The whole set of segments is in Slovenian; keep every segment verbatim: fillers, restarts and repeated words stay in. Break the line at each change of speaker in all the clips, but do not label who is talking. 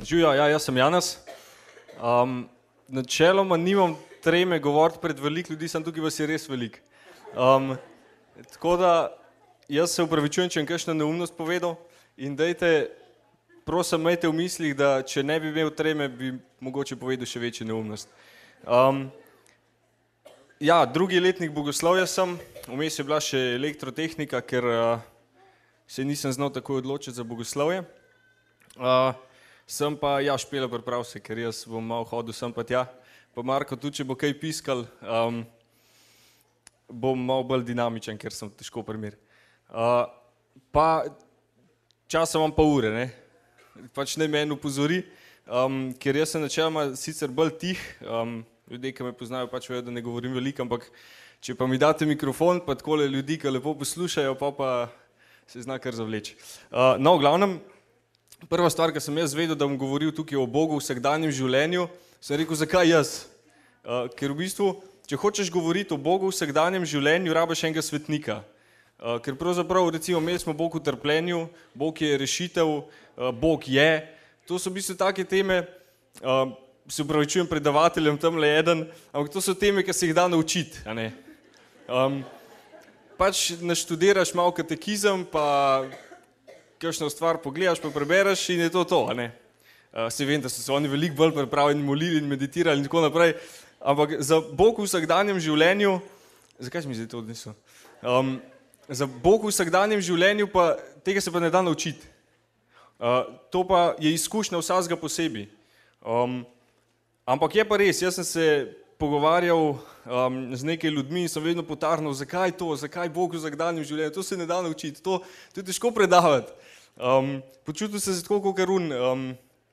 Živijo, ja, jaz sem Janez. Um, načeloma nimam treme govoriti pred veliko ljudi, sem tukaj vas je res veliko. Um, tako da jaz se upravičujem, če sem kakšno neumnost povedal in dajte, prosim, imejte v mislih, da če ne bi imel treme, bi mogoče povedal še večjo neumnost. Um, ja, drugi letnik bogoslovja sem, vmes je bila še elektrotehnika, ker uh, se nisem znal tako odločiti za bogoslovje. Uh, sem pa, ja, Špela priprav se, ker jaz bom malo hodil sem pa tja. Pa Marko, tudi če bo kaj piskal, um, bom malo bolj dinamičen, ker sem težko primer. Uh, pa časa imam pa ure, ne? Pač ne meni upozori, um, ker jaz sem načeloma sicer bolj tih, um, ljudje, ki me poznajo, pač vejo, da ne govorim veliko, ampak če pa mi date mikrofon, pa takole ljudi, ki lepo poslušajo, pa pa se zna kar zavleči. Uh, no, v glavnem, prva stvar, ki sem jaz vedel, da bom govoril tukaj o Bogu v vsakdanjem življenju, sem rekel, zakaj jaz? Uh, ker v bistvu, če hočeš govoriti o Bogu v vsakdanjem življenju, rabiš enega svetnika. Uh, ker pravzaprav, recimo, imeli smo Bog v trpljenju, Bog je rešitev, uh, Bog je. To so v bistvu take teme, uh, se upravičujem predavateljem, tamle eden, ampak to so teme, ki se jih da naučiti, a ne? Um, pač naštudiraš malo katekizem, pa kakšno stvar pogledaš, pa prebereš in je to to, a ne? Uh, se vem, da so se oni veliko bolj pripravljeni, molili in meditirali in tako naprej, ampak za Bog v vsakdanjem življenju, zakaj se mi zdaj to odnesel? Um, za Bog v vsakdanjem življenju pa tega se pa ne da naučiti. Uh, to pa je izkušnja vsakega posebej. Um, ampak je pa res, jaz sem se pogovarjal um, z nekaj ljudmi in sem vedno potarnal, zakaj to, zakaj Bog v vsakdanjem življenju, to se ne da naučiti, to, to je težko predavati. Um, počutil sem se tako kot Karun um,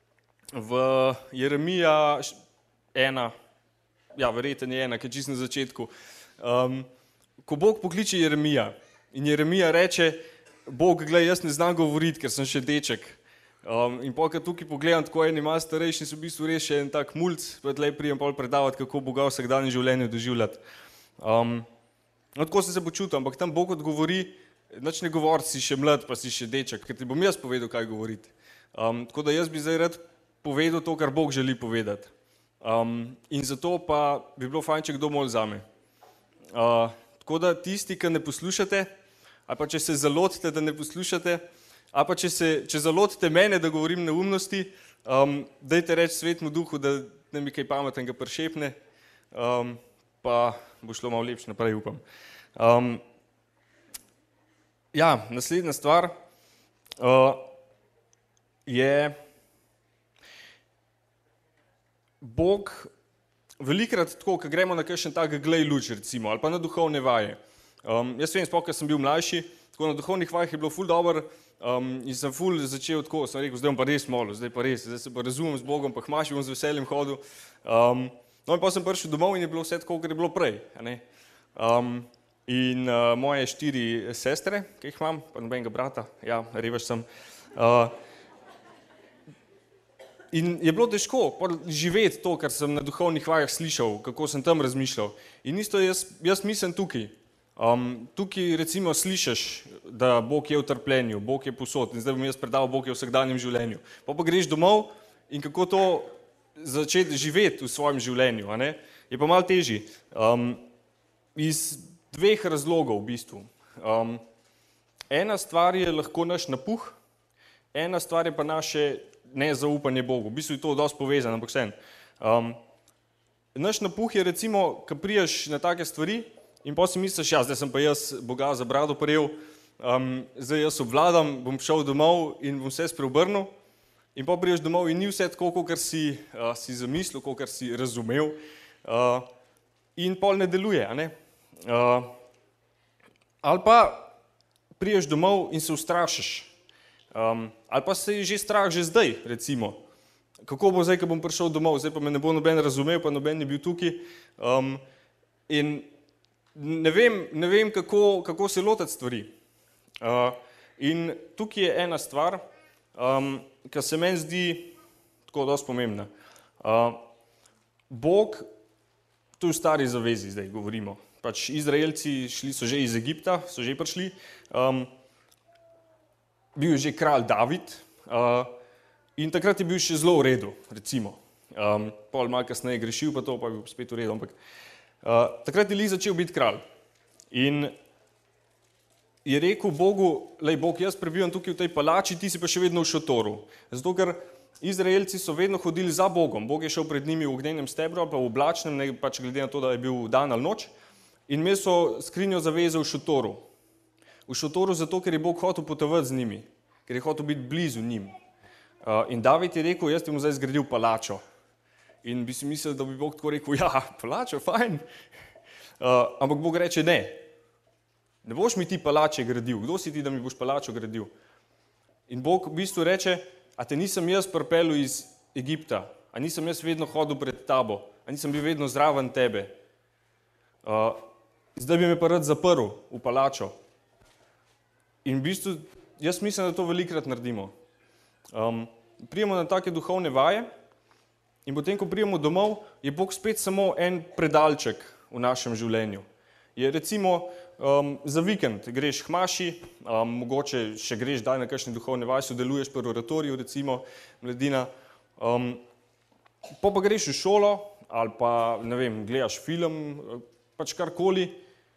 v Jeremija ena, ja, verjetno je ena, ki je čisto na začetku. Um, ko Bog pokliče Jeremija in Jeremija reče, Bog, glej, jaz ne znam govoriti, ker sem še deček. Um, in pa, ko tukaj pogledam, tako eni malo starejši, so v bistvu res še en tak mulc, pa tlej prijem pol predavati, kako Boga v vsakdanjem življenju doživljati. Um, no, tako sem se počutil, ampak tam Bog odgovori, nič ne govori, si še mlad, pa si še deček, ker ti bom jaz povedal, kaj govoriti. Um, tako da jaz bi zdaj rad povedal to, kar Bog želi povedati. Um, in zato pa bi bilo fajn, če kdo mol zame. Uh, tako da tisti, ki ne poslušate, ali pa če se zalotite, da ne poslušate, ali pa če, se, če zalotite mene, da govorim neumnosti, um, dajte reči Svetemu Duhu, da ne mi kaj pametnega prešepne, um, pa bo šlo malo lepše naprej, upam. Um, ja, naslednja stvar uh, je Bog velikrat tako, ko gremo na kakšen tak glej luč, recimo, ali pa na duhovne vaje. Um, jaz vem, sploh, ko sem bil mlajši, tako na duhovnih vajah je bilo ful dober um, in sem ful začel tako, sem rekel, zdaj bom pa res molil, zdaj pa res, zdaj se pa razumem z Bogom, pa hmaši bom z veseljem hodil. Um, no in pa sem prišel domov in je bilo vse tako, kar je bilo prej. A ne? Um, in uh, moje štiri sestre, ki jih imam, pa nobenega brata, ja, revež sem. Uh, in je bilo težko živeti to, kar sem na duhovnih vajah slišal, kako sem tam razmišljal. In isto jaz, jaz mislim tukaj. Um, tukaj recimo slišiš, da Bog je v trpljenju, Bog je posod in zdaj bom jaz predal, Bog je v vsakdanjem življenju. Pa pa greš domov in kako to začeti živeti v svojem življenju, a ne? Je pa malo težji. Um, iz dveh razlogov v bistvu. Um, ena stvar je lahko naš napuh, ena stvar je pa naše nezaupanje Bogu. V bistvu je to dosti povezano, ampak vseeno. Um, naš napuh je recimo, ko priješ na take stvari, in pa si misliš, ja, zdaj sem pa jaz Boga za brado prijel, um, zdaj jaz obvladam, bom šel domov in bom vse spreobrnil. In pa priješ domov in ni vse tako, kot si, uh, si zamislil, kot si razumel. Uh, in pol ne deluje, a ne? Uh, ali pa priješ domov in se ustrašiš. Um, ali pa se je že strah že zdaj, recimo. Kako bo zdaj, ko bom prišel domov, zdaj pa me ne bo noben razumel, pa noben je bil tukaj. Um, in Ne vem, ne vem kako, kako se lotiti stvari. Uh, in tukaj je ena stvar, um, ki se meni zdi tako dosti pomembna. Uh, Bog, tu v stari zavezi zdaj govorimo, pač Izraelci šli so že iz Egipta, so že prišli, um, bil je že kralj David, uh, In takrat je bil še zelo v redu, recimo. Um, pol malo kasneje grešil, pa to pa je bil spet v redu, ampak uh, takrat je Eli začel biti kralj. In je rekel Bogu, lej Bog, jaz prebivam tukaj v tej palači, ti si pa še vedno v šotoru. Zato, ker Izraelci so vedno hodili za Bogom. Bog je šel pred njimi v ognjenem stebru, ali pa v oblačnem, ne pač glede na to, da je bil dan ali noč. In imeli so skrinjo zaveze v šotoru. V šotoru zato, ker je Bog hotel potovati z njimi, ker je hotel biti blizu njim. Uh, in David je rekel, jaz ti bom zdaj zgradil palačo. In bi si mislil, da bi Bog tako rekel, ja, palačo, fajn. Uh, ampak Bog reče, ne. Ne boš mi ti palače gradil. Kdo si ti, da mi boš palačo gradil? In Bog v bistvu reče, a te nisem jaz pripeljal iz Egipta, a nisem jaz vedno hodil pred tabo, a nisem bil vedno zraven tebe. Uh, zdaj bi me pa rad zaprl v palačo. In v bistvu, jaz mislim, da to velikrat naredimo. Um, prijemo na take duhovne vaje, in potem, ko prijemo domov, je Bog spet samo en predalček v našem življenju. Je recimo um, za vikend greš k maši, um, mogoče še greš daj na kakšne duhovne vaje, sodeluješ pri oratoriju, recimo mladina, um, po pa greš v šolo ali pa, ne vem, gledaš film, pač karkoli,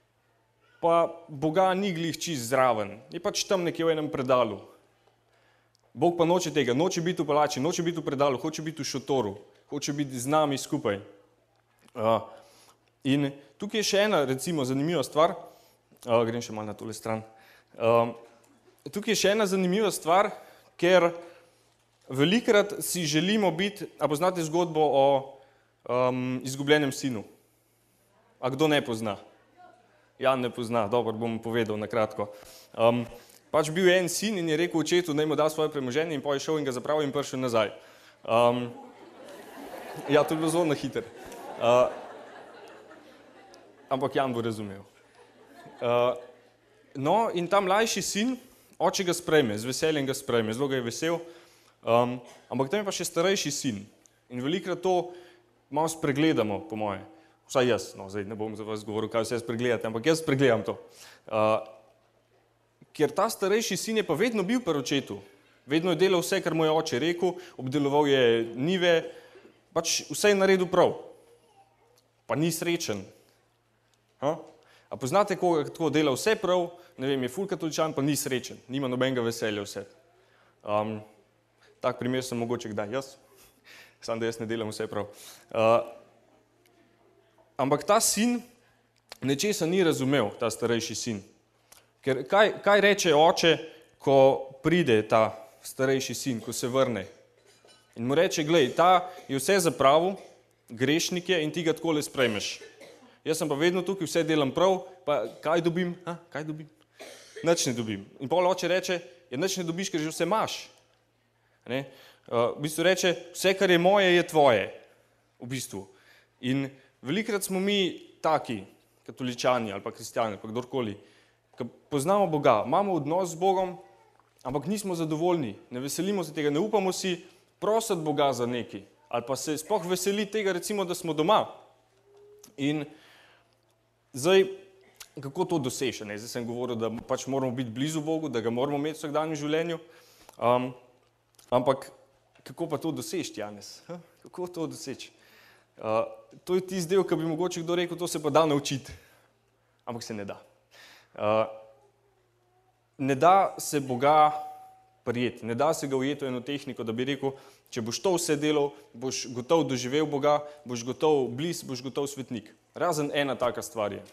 pa Boga ni glih čist zraven, je pač tam nekje v enem predalu. Bog pa noče tega, noče biti v palači, noče biti v predalu, hoče biti v šotoru, hoče biti z nami skupaj. Uh, in tukaj je še ena, recimo, zanimiva stvar, uh, grem še malo na tole stran, uh, tukaj je še ena zanimiva stvar, ker velikrat si želimo biti, a poznate zgodbo o um, izgubljenem sinu? A kdo ne pozna? Jan ne pozna, dobro, bom povedal na kratko. Um, pač bil je en sin in je rekel očetu, naj mu da svoje premoženje in potem je šel in ga zapravil in prišel nazaj. Um, ja, to je bilo zelo na hiter. Uh, ampak Jan bo razumel. Uh, no, in ta mlajši sin, oče ga sprejme, z veseljem ga sprejme, zelo ga je vesel, um, ampak tam je pa še starejši sin. In velikrat to malo spregledamo, po moje. Vsaj jaz, no, zdaj ne bom za vas govoril, kaj vse spregledate, ampak jaz spregledam to. Uh, ker ta starejši sin je pa vedno bil pri očetu. Vedno je delal vse, kar mu je oče rekel, obdeloval je njive, pač vse je naredil prav. Pa ni srečen. Ha? A poznate, koga tako dela vse prav, ne vem, je ful katoličan, pa ni srečen, nima nobenega veselja vse. Um, tak primer sem mogoče kdaj jaz, samo da jaz ne delam vse prav. Uh, ampak ta sin nečesa ni razumel, ta starejši sin. Ker kaj, kaj reče oče, ko pride ta starejši sin, ko se vrne? In mu reče, glej, ta je vse zapravil, grešnik je in ti ga takole sprejmeš. Jaz sem pa vedno tukaj, vse delam prav, pa kaj dobim? Ha, kaj dobim? Nič ne dobim. In pol oče reče, ja, nič ne dobiš, ker že vse imaš. Ne? Uh, v bistvu reče, vse, kar je moje, je tvoje. V bistvu. In velikrat smo mi taki, katoličani ali pa kristjani, ali pa kdorkoli, ki poznamo Boga, imamo odnos z Bogom, ampak nismo zadovoljni, ne veselimo se tega, ne upamo si prositi Boga za nekaj, ali pa se sploh veseli tega, recimo, da smo doma. In zdaj, kako to doseči? Ne? Zdaj sem govoril, da pač moramo biti blizu Bogu, da ga moramo imeti v vsakdanjem življenju, um, ampak kako pa to doseči, Janez? Ha? Kako to doseči? Uh, to je tisti del, ki bi mogoče kdo rekel, to se pa da naučiti, ampak se ne da. Uh, ne da se Boga prijeti, ne da se ga ujeti v eno tehniko, da bi rekel, če boš to vse delal, boš gotov doživel Boga, boš gotov bliz, boš gotov svetnik. Razen ena taka stvar je.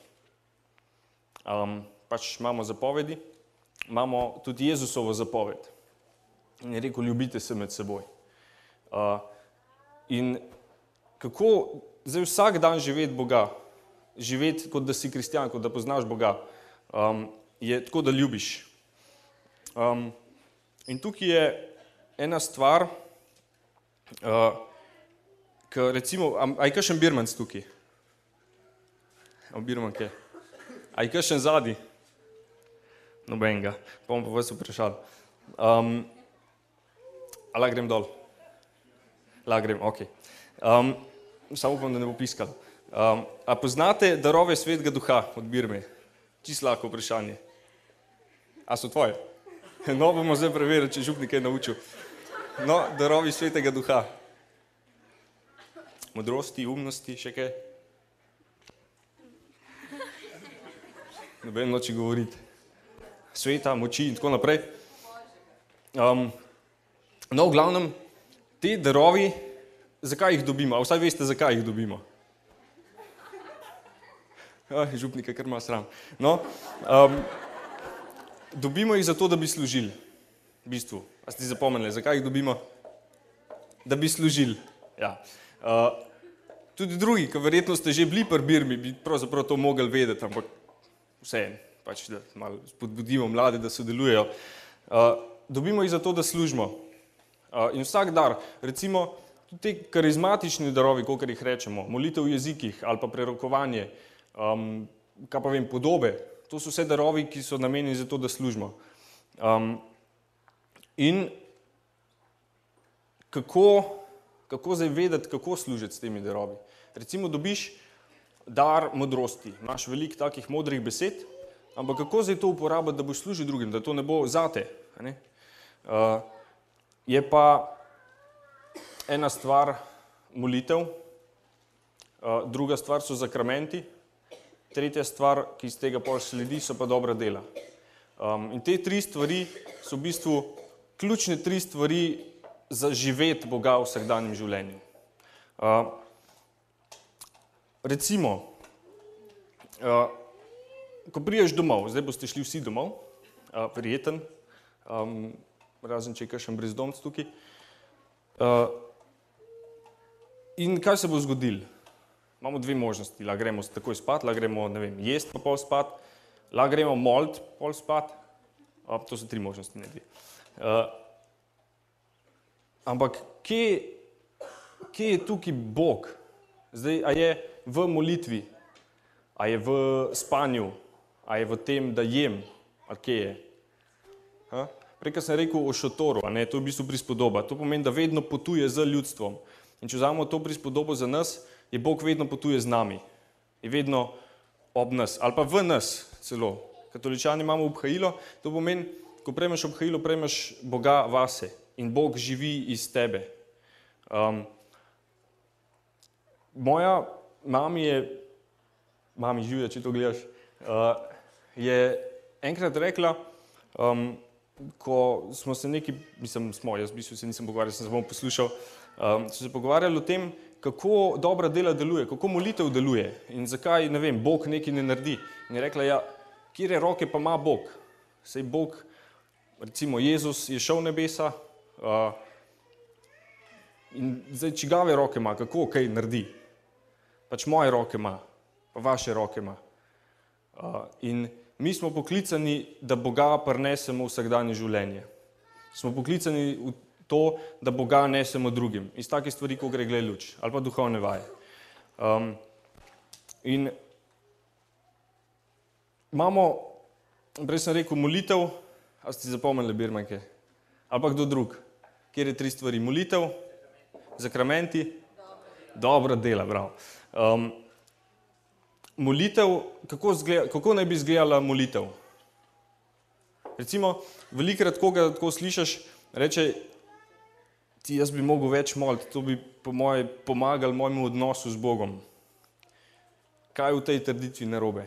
Um, pač imamo zapovedi, imamo tudi Jezusovo zapoved. In je rekel, ljubite se med seboj. Uh, in kako zdaj vsak dan živeti Boga, živeti kot da si kristjan, kot da poznaš Boga, um, je tako, da ljubiš. Um, in tukaj je ena stvar, uh, ki recimo, a je kakšen birmanc tukaj? A birmanke? A je kakšen zadnji? Nobenega. Pa bom pa vas vprašal. Um, a la grem dol? La grem, ok. Um, samo upam, da ne bo piskal. Um, a poznate darove svetega duha od Birme? Čisto lahko vprašanje. A so tvoje? No, bomo zdaj preverili, če župnik je naučil. No, darovi svetega duha. Modrosti, umnosti, še kaj? Noben noče govoriti. Sveta, moči in tako naprej. Um, no, v glavnem, te darovi, zakaj jih dobimo? A vsaj veste, zakaj jih dobimo? Ah, župnika, kar ima sram. No, um, dobimo jih zato, da bi služili. V bistvu. A ste zapomnili, zakaj jih dobimo? Da bi služili. Ja. Uh, tudi drugi, ki verjetno ste že bili pri Birmi, bi pravzaprav to mogli vedeti, ampak vseeno, pač da malo spodbudimo mlade, da sodelujejo. Uh, dobimo jih zato, da služimo. Uh, in vsak dar, recimo, tudi te karizmatični darovi, kakor jih rečemo, molitev v jezikih ali pa prerokovanje, um, kaj pa vem, podobe, to so vse darovi, ki so namenjeni za to, da služimo. Um, in kako, kako zdaj vedeti, kako služiti s temi darovi? Recimo dobiš dar modrosti, imaš veliko takih modrih besed, ampak kako zdaj to uporabiti, da boš služil drugim, da to ne bo zate? Ne? Uh, je pa ena stvar molitev, uh, druga stvar so zakramenti, tretja stvar, ki iz tega pol sledi, so pa dobra dela. Um, in te tri stvari so v bistvu ključne tri stvari za živeti Boga v vsakdanjem življenju. Uh, recimo, uh, ko priješ domov, zdaj boste šli vsi domov, uh, prijeten, um, razen če je kakšen brezdomc tukaj, uh, in kaj se bo zgodilo? Imamo dve možnosti, lahko gremo takoj spat, lahko gremo, ne vem, jest pa pol spat, lahko gremo molit pol spat, uh, to so tri možnosti, ne dve. Uh, ampak kje, kje je tukaj Bog? Zdaj, a je v molitvi, a je v spanju, a je v tem, da jem, ali kje je? Ha? Prej, sem rekel o šotoru, a ne, to je v bistvu prispodoba. To pomeni, da vedno potuje z ljudstvom. In če vzamemo to prispodobo za nas, je Bog vedno potuje z nami. Je vedno ob nas, ali pa v nas celo. Katoličani imamo obhajilo, to pomeni, ko prejmeš obhajilo, prejmeš Boga vase in Bog živi iz tebe. Um, moja mami je, mami Živja, če to gledaš, uh, je enkrat rekla, um, ko smo se neki, mislim, smo, jaz v bistvu se nisem pogovarjal, sem samo poslušal, um, so se pogovarjali o tem, kako dobra dela deluje, kako molitev deluje in zakaj, ne vem, Bog nekaj ne naredi. In je rekla, ja, kire roke pa ima Bog? Sej Bog, recimo Jezus je šel v nebesa uh, in zdaj čigave roke ima, kako kaj naredi? Pač moje roke ima, pa vaše roke ima. Uh, in mi smo poklicani, da Boga prinesemo v vsakdanje življenje. Smo poklicani v to, da Boga nesemo drugim. Iz take stvari, ko gre glej luč, ali pa duhovne vaje. Um, in imamo, prej sem rekel, molitev, a ste zapomnili birmanke? Ali pa kdo drug? Kjer je tri stvari? Molitev, zakramenti, dobra dela, bravo. Um, molitev, kako, zgleda, kako naj bi izgledala molitev? Recimo, velikrat, koga tako slišiš, reče, ti jaz bi mogel več moliti, to bi po moje pomagal mojemu odnosu z Bogom. Kaj v tej trditvi narobe?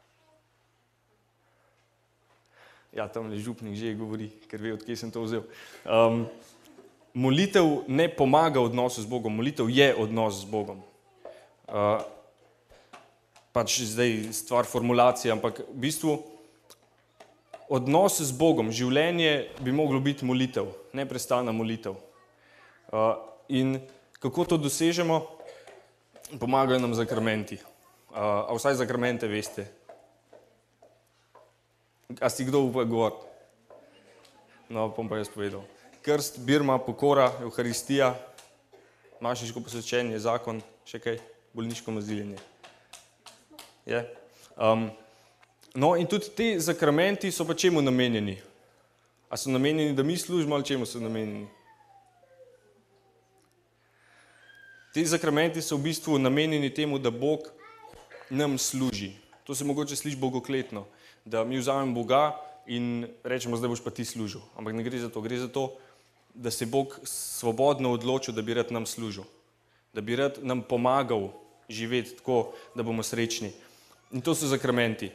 Ja, tam le župnik že govori, ker ve, od kje sem to vzel. Um, molitev ne pomaga odnosu z Bogom, molitev je odnos z Bogom. Uh, pač zdaj stvar formulacije, ampak v bistvu odnos z Bogom, življenje bi moglo biti molitev, neprestana molitev. Uh, in kako to dosežemo? Pomagajo nam zakramenti. Uh, a vsaj zakramente veste? A si kdo upa govoriti? No, bom pa jaz povedal. Krst, birma, pokora, evharistija, mašniško posvečenje, zakon, še kaj, bolniško maziljenje. Je? Um, no, in tudi te zakramenti so pa čemu namenjeni? A so namenjeni, da mi služimo, ali čemu so namenjeni? Te zakramenti so v bistvu namenjeni temu, da Bog nam služi. To se mogoče sliši bogokletno, da mi vzamemo Boga in rečemo, zdaj boš pa ti služil. Ampak ne gre za to, gre za to, da se je Bog svobodno odločil, da bi rad nam služil, da bi rad nam pomagal živeti tako, da bomo srečni. In to so zakramenti.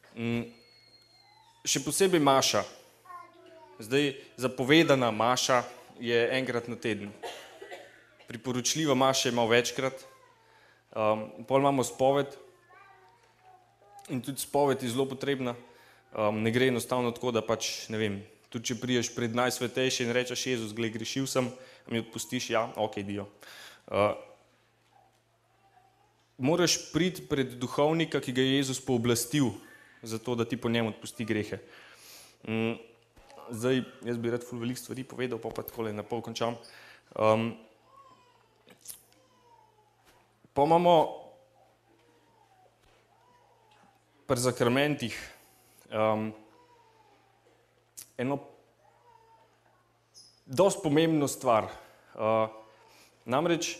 Še posebej maša. Zdaj, zapovedana maša je enkrat na teden. Priporočljiva maša je malo večkrat. Um, pol imamo spoved in tudi spoved je zelo potrebna. Um, ne gre enostavno tako, da pač, ne vem, tudi če priješ pred najsvetejše in rečeš, Jezus, glej, grešil sem, mi odpustiš, ja, ok, dio. Uh, moraš priti pred duhovnika, ki ga je Jezus pooblastil, zato da ti po njem odpusti grehe. Um, zdaj, jaz bi rad ful veliko stvari povedal, pa pa takole na pol končam. Um, pa imamo pri zakramentih um, eno dosti pomembno stvar. Uh, namreč,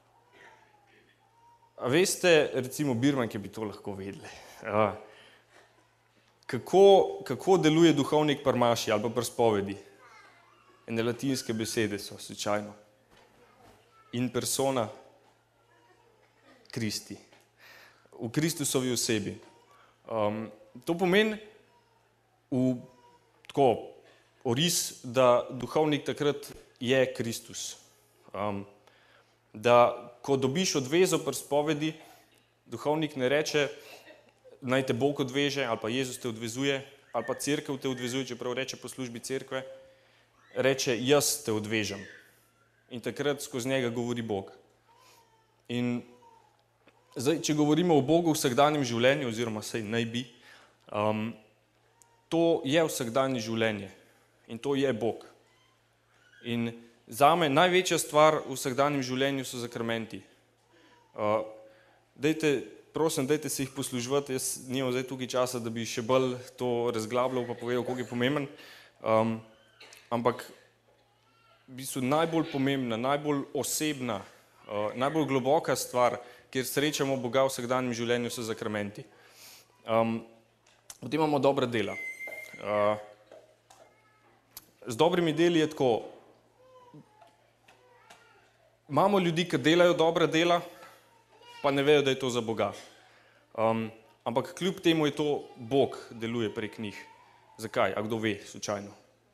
a veste, recimo Birmanke bi to lahko vedeli, uh, kako, kako deluje duhovnik pri maši ali pa pri spovedi. Ene latinske besede so slučajno. In persona Christi. V Kristusovi osebi. Um, to pomeni v tako oris, da duhovnik takrat je Kristus. Um, da ko dobiš odvezo pri spovedi, duhovnik ne reče, naj te Bog odveže, ali pa Jezus te odvezuje, ali pa cerkev te odvezuje, čeprav reče po službi cerkve, reče, jaz te odvežem. In takrat skozi njega govori Bog. In zdaj, če govorimo o Bogu v vsakdanjem življenju, oziroma saj naj bi, um, to je vsakdanje življenje in to je Bog. In zame največja stvar v vsakdanjem življenju so zakramenti. Uh, dejte, prosim, dajte se jih posluževati, jaz nimam zdaj tukaj časa, da bi še bolj to razglabljal pa povedal, koliko je pomemben. Um, ampak v bistvu najbolj pomembna, najbolj osebna, uh, najbolj globoka stvar, kjer srečamo Boga v vsakdanjem življenju, so zakramenti. Um, potem imamo dobra dela. Uh, z dobrimi deli je tako, imamo ljudi, ki delajo dobra dela, pa ne vejo, da je to za Boga. Um, ampak kljub temu je to Bog deluje prek njih. Zakaj? A kdo ve, slučajno?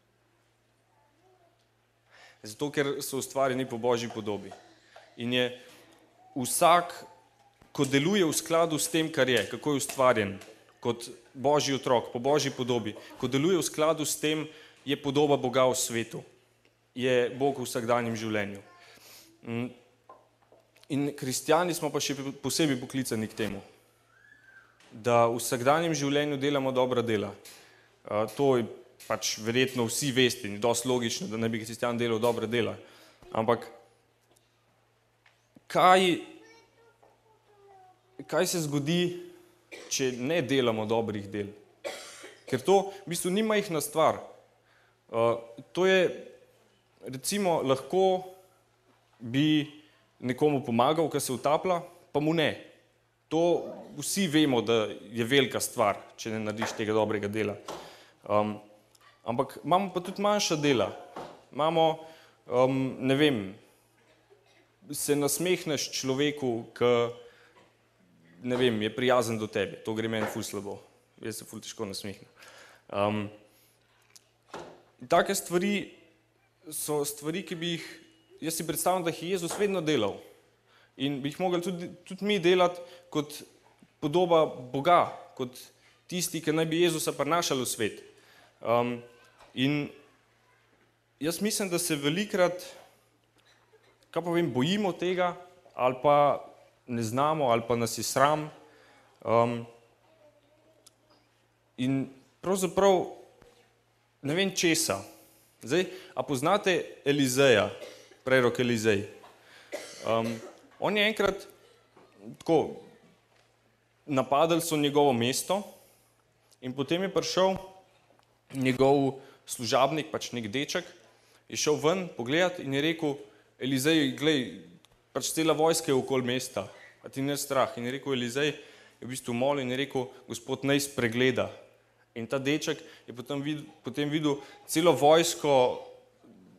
Zato, ker so ustvarjeni po Božji podobi. In je vsak, ko deluje v skladu s tem, kar je, kako je ustvarjen, kot Božji otrok, po Božji podobi, ko deluje v skladu s tem, je podoba Boga v svetu. Je Bog v vsakdanjem življenju. In kristjani smo pa še posebej poklicani k temu, da v vsakdanjem življenju delamo dobra dela. To je pač verjetno vsi veste in dosti logično, da ne bi kristjan delal dobra dela. Ampak kaj, kaj se zgodi, če ne delamo dobrih del? Ker to v bistvu ni majhna stvar. To je, recimo, lahko bi nekomu pomagal, ki se utaplja, pa mu ne. To vsi vemo, da je velika stvar, če ne narediš tega dobrega dela. Um, ampak imamo pa tudi manjša dela. Imamo, um, ne vem, se nasmehneš človeku, ki, ne vem, je prijazen do tebe. To gre meni ful slabo. Jaz se ful težko nasmehnem. Um, take stvari so stvari, ki bi jih, jaz si predstavljam, da jih je Jezus vedno delal. In bi jih mogli tudi, tudi mi delati kot podoba Boga, kot tisti, ki naj bi Jezusa prinašali v svet. Um, in jaz mislim, da se velikrat, kaj pa vem, bojimo tega, ali pa ne znamo, ali pa nas je sram. Um, in pravzaprav ne vem česa. Zdaj, a poznate Elizeja, prerok Elizej? Um, on je enkrat tako, napadali so njegovo mesto in potem je prišel njegov služabnik, pač nek deček, je šel ven pogledati in je rekel, Elizej, glej, pač cela vojska je okoli mesta, a ti ne strah. In je rekel, Elizej je v bistvu molil in je rekel, Gospod naj spregleda. In ta deček je potem videl, potem videl celo vojsko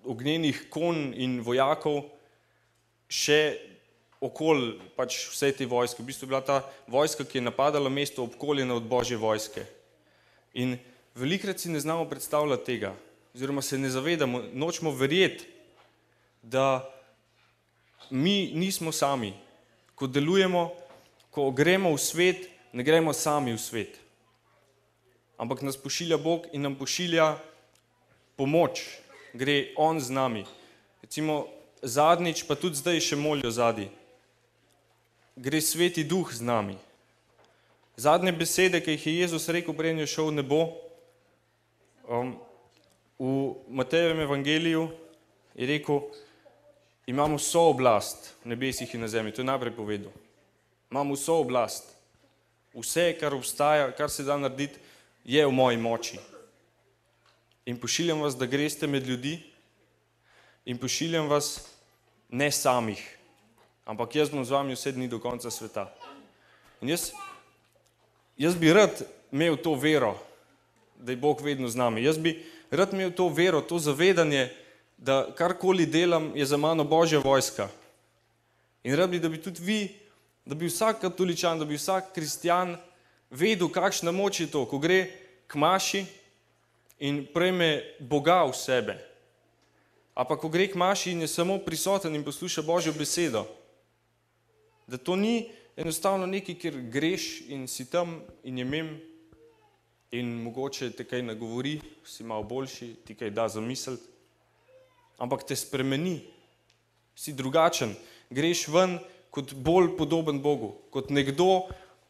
ognjenih konj in vojakov še okoli pač vse te vojske. V bistvu je bila ta vojska, ki je napadala mesto, obkoljena od Božje vojske. In velikrat si ne znamo predstavljati tega, oziroma se ne zavedamo, nočemo verjeti, da mi nismo sami. Ko delujemo, ko gremo v svet, ne gremo sami v svet. Ampak nas pošilja Bog in nam pošilja pomoč. Gre On z nami. Recimo zadnjič, pa tudi zdaj še molijo zadnji. Gre Sveti Duh z nami. Zadnje besede, ki jih je Jezus rekel, preden je šel v nebo, um, v Matejevem evangeliju je rekel, imamo vso oblast v nebesih in na zemlji. To je najprej povedal. Imamo vso oblast. Vse, kar obstaja, kar se da narediti, je v moji moči. In pošiljam vas, da greste med ljudi in pošiljam vas ne samih, ampak jaz bom z vami vse dni do konca sveta. In jaz, jaz bi rad imel to vero, da je Bog vedno z nami. Jaz bi rad imel to vero, to zavedanje, da karkoli delam, je za mano Božja vojska. In rad bi, da bi tudi vi, da bi vsak katoličan, da bi vsak kristjan vedel, kakšna moč je to, ko gre k maši in prejme Boga v sebe. A pa ko gre k maši in je samo prisoten in posluša Božjo besedo. Da to ni enostavno nekaj, kjer greš in si tam in je mem in mogoče te kaj nagovori, si malo boljši, ti kaj da zamisliti. Ampak te spremeni. Si drugačen. Greš ven kot bolj podoben Bogu. Kot nekdo,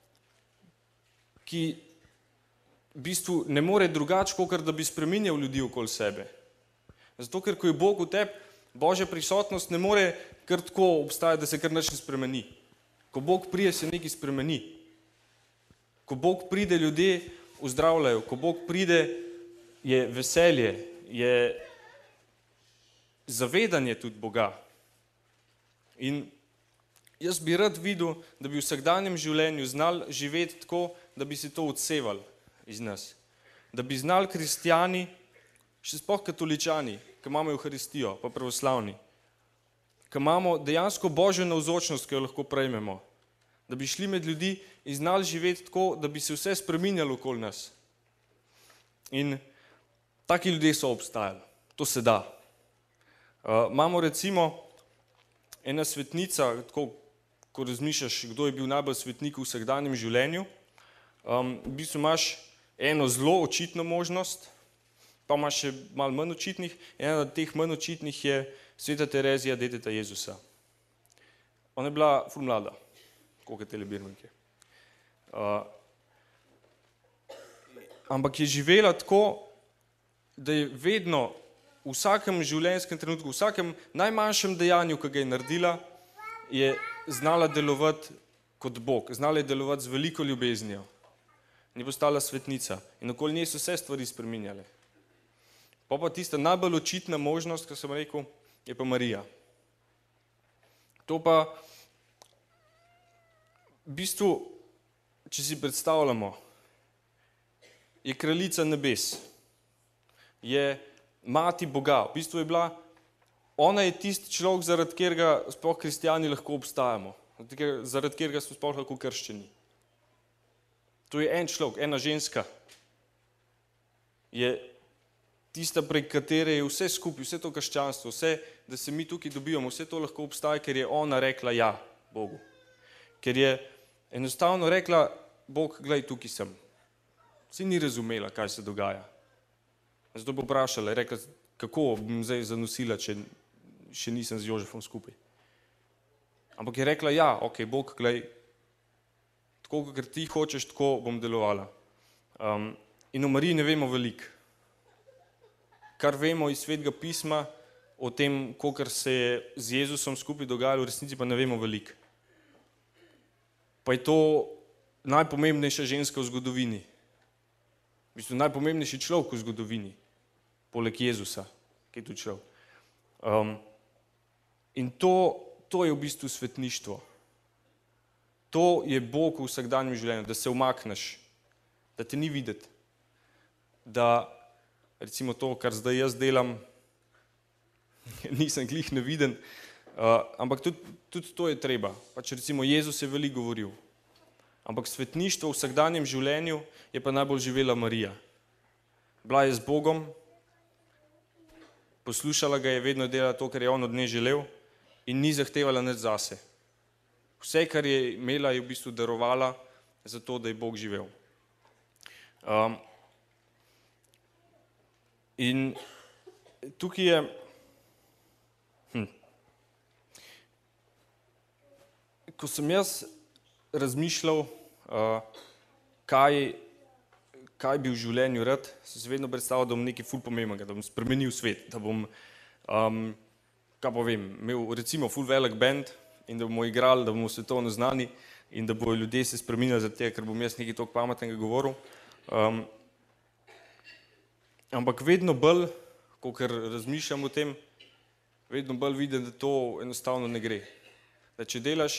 ki v bistvu ne more drugače, kot da bi spreminjal ljudi okoli sebe. Zato, ker ko je Bog v tebi, Božja prisotnost ne more kar tako obstajati, da se kar nič ne spremeni. Ko Bog pride, se nekaj spremeni. Ko Bog pride, ljudje ozdravljajo. Ko Bog pride, je veselje, je zavedanje tudi Boga. In jaz bi rad videl, da bi v vsakdanjem življenju znali živeti tako, da bi se to odsevali iz nas. Da bi znali kristjani, še sploh katoličani, ki imamo Evharistijo, pa pravoslavni, ki imamo dejansko Božjo navzočnost, ki jo lahko prejmemo, da bi šli med ljudi in znali živeti tako, da bi se vse spreminjalo okoli nas. In taki ljudje so obstajali. To se da. Uh, imamo recimo ena svetnica, tako, ko razmišljaš, kdo je bil najbolj svetnik v vsakdanjem življenju, um, v bistvu imaš eno zelo očitno možnost, pa imaš še malo manj očitnih. Ena od teh manj očitnih je Sveta Terezija, deteta Jezusa. Ona je bila ful mlada, koliko je tele birmanke. Uh, ampak je živela tako, da je vedno v vsakem življenjskem trenutku, v vsakem najmanjšem dejanju, ki ga je naredila, je znala delovati kot Bog, znala je delovati z veliko ljubeznijo. In je postala svetnica. In okoli nje so vse stvari spreminjale. Pa pa tista najbolj očitna možnost, kot sem rekel, je pa Marija. To pa v bistvu, če si predstavljamo, je kraljica nebes, je mati Boga. V bistvu je bila, ona je tisti človek, zaradi katerega sploh kristjani lahko obstajamo, zaradi katerega smo sploh lahko krščeni. To je en človek, ena ženska. Je tista, prek katere je vse skupaj, vse to krščanstvo, vse, da se mi tukaj dobivamo, vse to lahko obstaja, ker je ona rekla ja Bogu. Ker je enostavno rekla, Bog, glej, tukaj sem. Si ni razumela, kaj se dogaja. Zato bo vprašala, je rekla, kako bom zdaj zanosila, če še nisem z Jožefom skupaj. Ampak je rekla, ja, ok, Bog, glej, tako, ker ti hočeš, tako bom delovala. Um, in o Mariji ne vemo veliko. Kar vemo iz Svetega pisma o tem, kolikor se je z Jezusom skupaj dogajalo, v resnici pa ne vemo veliko. Pa je to najpomembnejša ženska v zgodovini. V bistvu najpomembnejši človek v zgodovini, poleg Jezusa, ki je tu človek. Um, in to, to je v bistvu svetništvo. To je Bog v vsakdanjem življenju, da se umakneš, da te ni videti, da recimo to, kar zdaj jaz delam, nisem glih neviden, uh, ampak tudi, tudi to je treba. Pač recimo Jezus je veliko govoril, ampak svetništvo v vsakdanjem življenju je pa najbolj živela Marija. Bila je z Bogom, poslušala ga je, vedno delala to, kar je on od nje želel in ni zahtevala nič zase. Vse, kar je imela, je v bistvu darovala za to, da je Bog živel. Um, in tukaj je, hm, ko sem jaz razmišljal, uh, kaj, kaj bi v življenju rad, sem se vedno predstavljal, da bom nekaj ful pomembnega, da bom spremenil svet, da bom, um, kaj pa vem, imel recimo ful velik band in da bomo igrali, da bomo svetovno znani in da bojo ljudje se spreminjali za tega, ker bom jaz nekaj toliko pametnega govoril. Um, ampak vedno bolj, kakor razmišljam o tem, vedno bolj vidim, da to enostavno ne gre. Da če delaš,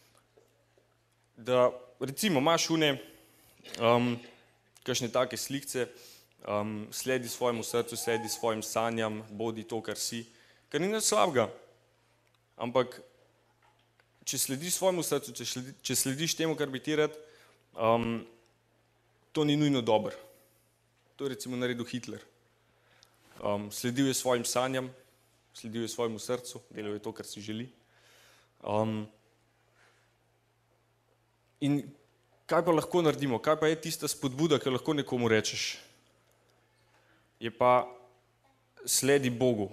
da recimo imaš une, um, kakšne take slikce, um, sledi svojemu srcu, sledi svojim sanjam, bodi to, kar si, kar ni nič slabega. Ampak če slediš svojemu srcu, če, sledi, če slediš temu, kar bi ti rad, um, to ni nujno dobro. To je recimo naredil Hitler. Um, sledil je svojim sanjam, sledil je svojemu srcu, delal je to, kar si želi. Um, in kaj pa lahko naredimo? Kaj pa je tista spodbuda, ki lahko nekomu rečeš? Je pa sledi Bogu.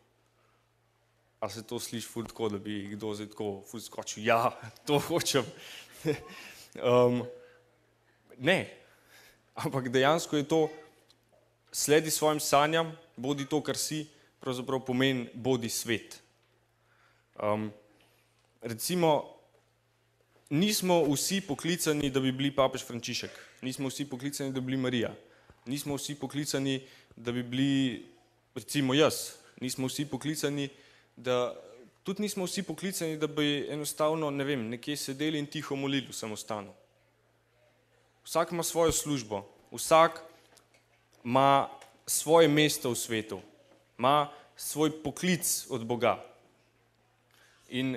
A se to sliši ful tako, da bi kdo zdaj tako ful skočil? Ja, to hočem. um, ne. Ampak dejansko je to sledi svojim sanjam, bodi to, kar si, pravzaprav pomeni bodi svet. Um, recimo, nismo vsi poklicani, da bi bili papež Frančišek. Nismo vsi poklicani, da bi bili Marija. Nismo vsi poklicani, da bi bili, recimo jaz. Nismo vsi poklicani, da, tudi nismo vsi poklicani, da bi enostavno, ne vem, nekje sedeli in tiho molili v samostanu. Vsak ima svojo službo, vsak ima svoje mesto v svetu, ima svoj poklic od Boga. In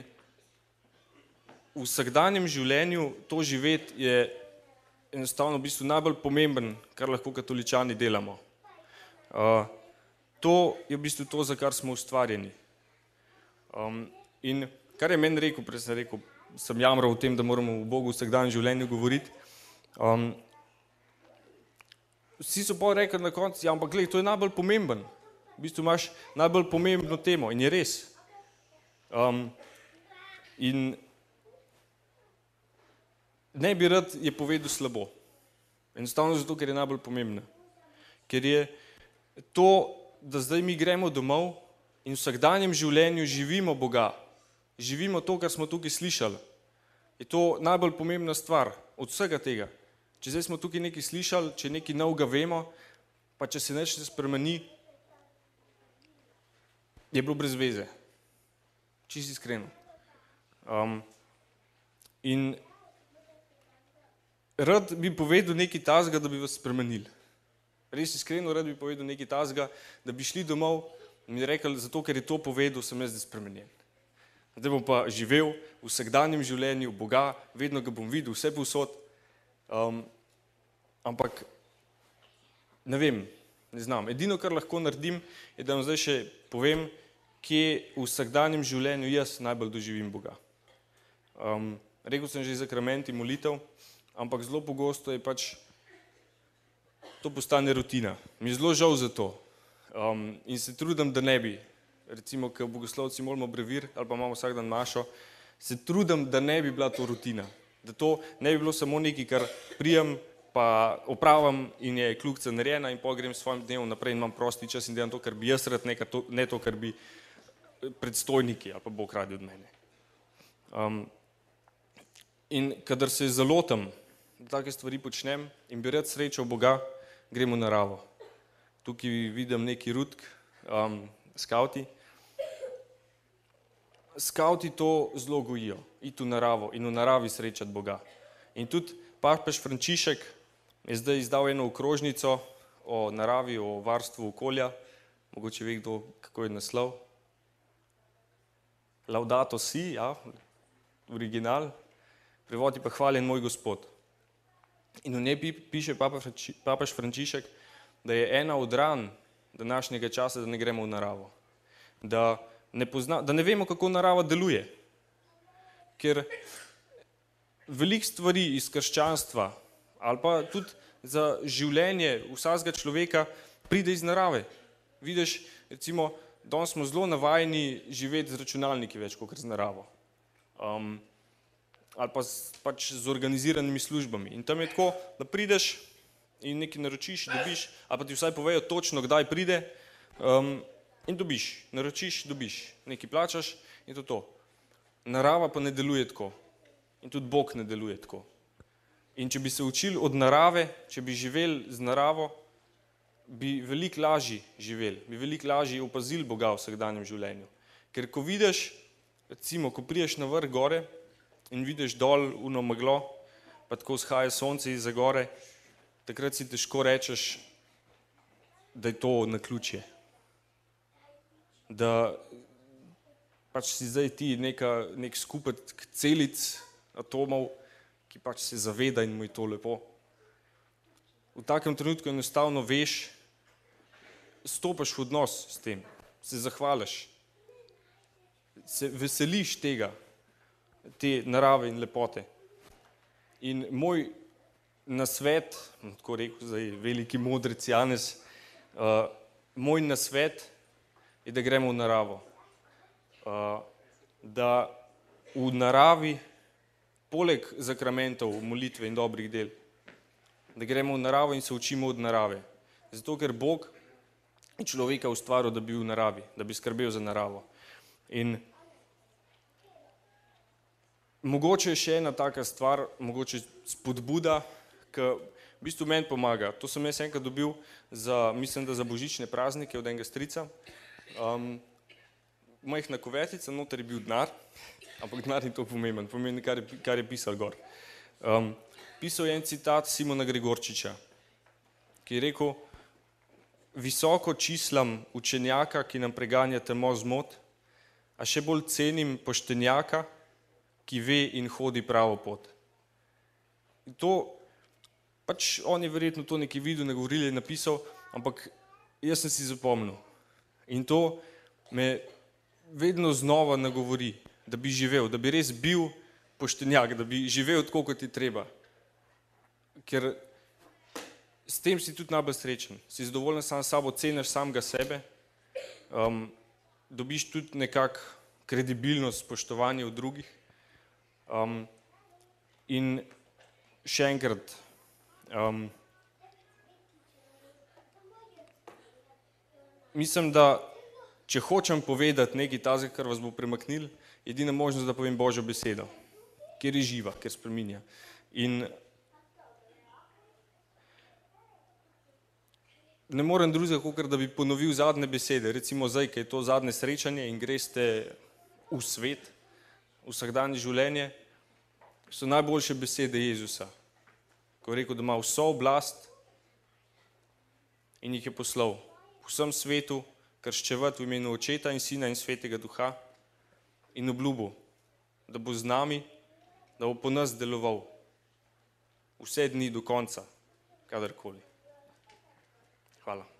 v vsakdanjem življenju to živeti je enostavno v bistvu najbolj pomemben, kar lahko katoličani delamo. Uh, to je v bistvu to, za kar smo ustvarjeni. Um, in kar je meni rekel, prej sem rekel, sem jamral o tem, da moramo v Bogu v vsakdanjem življenju govoriti. Um, vsi so pa rekli na koncu, ja, ampak gled, to je najbolj pomemben. V bistvu imaš najbolj pomembno temo in je res. Um, in ne bi rad je povedal slabo. Enostavno zato, ker je najbolj pomembno. Ker je to, da zdaj mi gremo domov in v vsakdanjem življenju živimo Boga. Živimo to, kar smo tukaj slišali. Je to najbolj pomembna stvar od vsega tega. Če zdaj smo tukaj nekaj slišali, če nekaj novega vemo, pa če se nič ne spremeni, je bilo brez veze. Čisto iskreno. Um, in rad bi povedal nekaj tazga, da bi vas spremenili. Res iskreno rad bi povedal nekaj tazga, da bi šli domov in mi rekli, zato ker je to povedal, sem jaz zdaj spremenjen. Zdaj bom pa živel v vsakdanjem življenju Boga, vedno ga bom videl, vse povsod. Um, ampak ne vem, ne znam. Edino, kar lahko naredim, je, da vam zdaj še povem, kje v vsakdanjem življenju jaz najbolj doživim Boga. Um, rekel sem že zakramenti molitev, ampak zelo pogosto je pač to postane rutina. Mi je zelo žal za to. Um, in se trudim, da ne bi. Recimo, ko bogoslovci molimo brevir ali pa imamo vsak dan mašo, se trudim, da ne bi bila to rutina. Da to ne bi bilo samo nekaj, kar prijem, pa opravim in je kljukica narejena in pol grem s svojim dnevom naprej in imam prosti čas in delam to, kar bi jaz rad, ne to, kar bi predstojniki ali pa Bog radi od mene. Um, in kadar se zalotam, da take stvari počnem in bi rad srečal Boga, grem v naravo. Tukaj vidim neki rutk, um, skavti. Skavti to zelo gojijo, iti v naravo in v naravi srečati Boga. In tudi papež Frančišek je zdaj izdal eno okrožnico o naravi, o varstvu okolja. Mogoče ve kdo, kako je naslov. Laudato si, ja, original, prevod je pa hvaljen moj Gospod. In v njej piše papež Frančišek, da je ena od ran današnjega časa, da ne gremo v naravo. Da ne, pozna, da ne vemo, kako narava deluje. Ker veliko stvari iz krščanstva ali pa tudi za življenje vsakega človeka pride iz narave. Vidiš, recimo, danes smo zelo navajeni živeti z računalniki več kot z naravo. Um, ali pa z, pač z organiziranimi službami. In tam je tako, da prideš in nekaj naročiš, dobiš, ali pa ti vsaj povejo točno, kdaj pride um, in dobiš. Naročiš, dobiš. Nekaj plačaš in to to. Narava pa ne deluje tako. In tudi Bog ne deluje tako. In če bi se učili od narave, če bi živeli z naravo, bi veliko lažje živeli, bi veliko lažje opazili Boga v vsakdanjem življenju. Ker ko vidiš, recimo, ko priješ na vrh gore in vidiš dol uno meglo, pa tako shaja sonce iz gore, takrat si težko rečeš, da je to naključje. Da pač si zdaj ti neka, nek skupek celic atomov, ki pač se zaveda in mu je to lepo. V takem trenutku enostavno veš, stopaš v odnos s tem, se zahvališ, se veseliš tega, te narave in lepote. In moj nasvet, tako rekel zdaj veliki modrec Janez, uh, moj nasvet je, da gremo v naravo. Uh, da v naravi, poleg zakramentov, molitve in dobrih del, da gremo v naravo in se učimo od narave. Zato, ker Bog je človeka ustvaril, da bi v naravi, da bi skrbel za naravo. In mogoče je še ena taka stvar, mogoče spodbuda, ki v bistvu meni pomaga. To sem jaz enkrat dobil za, mislim, da za božične praznike od enega strica. Um, majhna kuvertica, noter je bil denar, ampak denar ni to pomemben, pomeni, kar je, kar je pisal gor. Um, pisal je en citat Simona Gregorčiča, ki je rekel: visoko čislam učenjaka, ki nam preganja temo zmot, a še bolj cenim poštenjaka, ki ve in hodi pravo pot. In to, pač on je verjetno to nekaj videl, ne govorili, je napisal, ampak jaz sem si zapomnil. In to me vedno znova nagovori, da bi živel, da bi res bil poštenjak, da bi živel tako, kot je treba. Ker s tem si tudi najbolj srečen. Si zadovoljen sam s sabo, ceniš samega sebe, um, dobiš tudi nekak kredibilnost, spoštovanje od drugih. Um, in še enkrat, um, mislim, da če hočem povedati nekaj tazga, kar vas bo premaknil, edina možnost, da povem Božjo besedo, ker je živa, ker spreminja. In ne morem drugega, kot da bi ponovil zadnje besede, recimo zdaj, ker je to zadnje srečanje in greste v svet, v vsakdanje življenje, so najboljše besede Jezusa, ko je rekel, da ima vso oblast in jih je poslal v vsem svetu, krščevati v imenu Očeta in Sina in Svetega Duha in obljubil, da bo z nami, da bo po nas deloval vse dni do konca, kadarkoli. Hvala.